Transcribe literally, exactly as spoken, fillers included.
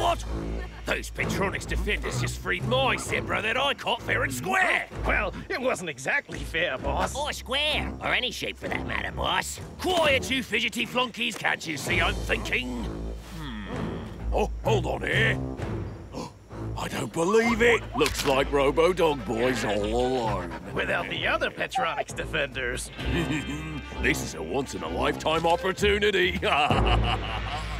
What? Those Petronix defenders just freed my zebra that I caught fair and square. Well, it wasn't exactly fair, boss. Or square, or any shape for that matter, boss. Quiet, you fidgety flunkies. Can't you see I'm thinking? Hmm. Oh, hold on here. Oh, I don't believe it. Looks like Robo-Dog Boy's all alone. Without the other Petronix defenders. This is a once-in-a-lifetime opportunity.